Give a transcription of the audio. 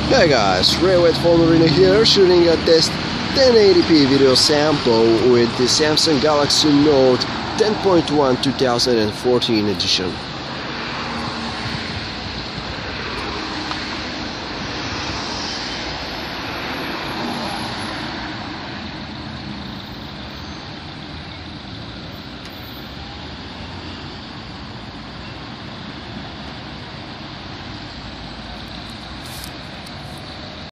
Hey guys, Ray with PhoneArena here, shooting a test 1080p video sample with the Samsung Galaxy Note 10.1 2014 edition.